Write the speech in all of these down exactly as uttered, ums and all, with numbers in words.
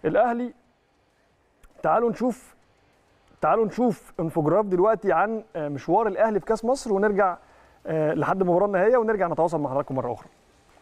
الاهلي تعالوا نشوف تعالوا نشوف انفوجراف دلوقتي عن مشوار الاهلي في كاس مصر، ونرجع لحد المباراه النهائيه ونرجع نتواصل مع حضراتكم مره اخرى.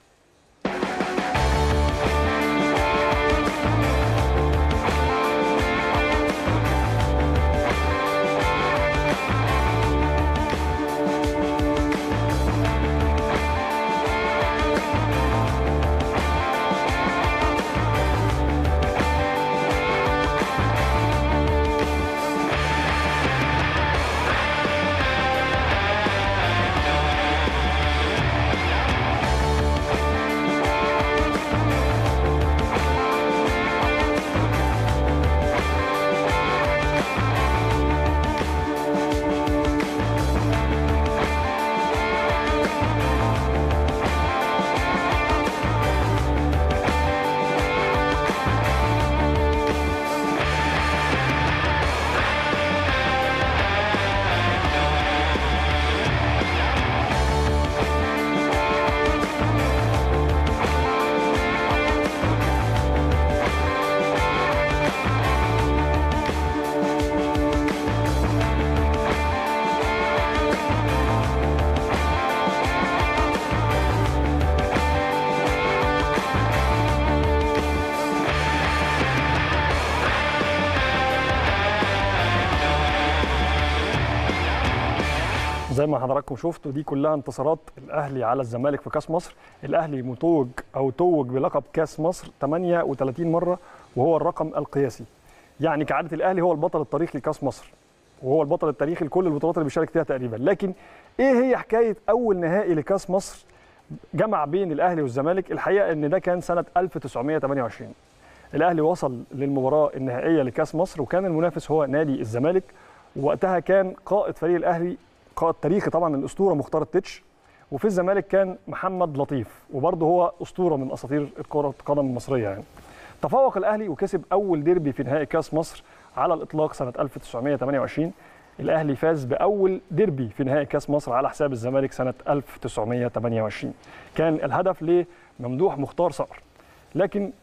زي ما حضراتكم شفتوا دي كلها انتصارات الاهلي على الزمالك في كاس مصر. الاهلي متوج او توج بلقب كاس مصر ثمانية وثلاثين مره، وهو الرقم القياسي. يعني كعاده الاهلي هو البطل التاريخي لكاس مصر، وهو البطل التاريخي لكل البطولات اللي بيشارك فيها تقريبا. لكن ايه هي حكايه اول نهائي لكاس مصر جمع بين الاهلي والزمالك؟ الحقيقه ان ده كان سنه ألف وتسعمائة وثمانية وعشرين. الاهلي وصل للمباراه النهائيه لكاس مصر، وكان المنافس هو نادي الزمالك، ووقتها كان قائد فريق الاهلي قائد تاريخي طبعا الاسطوره مختار التتش، وفي الزمالك كان محمد لطيف، وبرضه هو اسطوره من اساطير كره القدم المصريه. يعني تفوق الاهلي وكسب اول ديربي في نهائي كاس مصر على الاطلاق سنه ألف وتسعمائة وثمانية وعشرين. الاهلي فاز باول ديربي في نهائي كاس مصر على حساب الزمالك سنه ألف وتسعمائة وثمانية وعشرين. كان الهدف لممدوح مختار صقر. لكن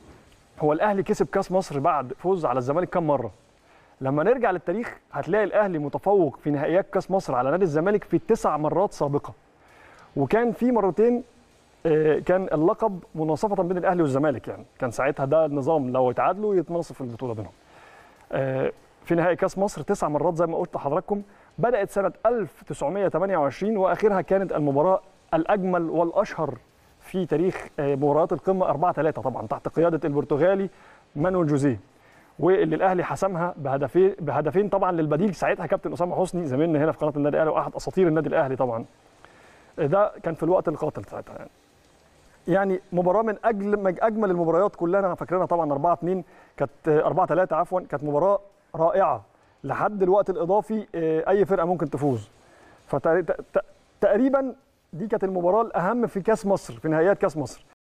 هو الاهلي كسب كاس مصر بعد فوز على الزمالك كم مره؟ لما نرجع للتاريخ هتلاقي الاهلي متفوق في نهائيات كاس مصر على نادي الزمالك في تسع مرات سابقه، وكان في مرتين كان اللقب مناصفه بين الاهلي والزمالك. يعني كان ساعتها ده النظام، لو اتعادلوا يتناصف البطوله بينهم. في نهائي كاس مصر تسع مرات زي ما قلت لحضراتكم. بدات سنه ألف وتسعمائة وثمانية وعشرين، واخرها كانت المباراه الاجمل والاشهر في تاريخ مباريات القمه أربعة ثلاثة طبعا تحت قياده البرتغالي مانويل جوزيه، واللي الاهلي حسمها بهدفين بهدفين طبعا للبديل ساعتها كابتن اسامه حسني زميلنا هنا في قناه النادي الاهلي واحد اساطير النادي الاهلي طبعا. ده كان في الوقت القاتل ساعتها. يعني يعني مباراه من اجل اجمل المباريات كلنا فاكرينها طبعا. أربعة اثنين كانت أربعة ثلاثة عفوا، كانت مباراه رائعه لحد الوقت الاضافي. اي فرقه ممكن تفوز. فتقريبا دي كانت المباراه الاهم في كاس مصر، في نهائيات كاس مصر.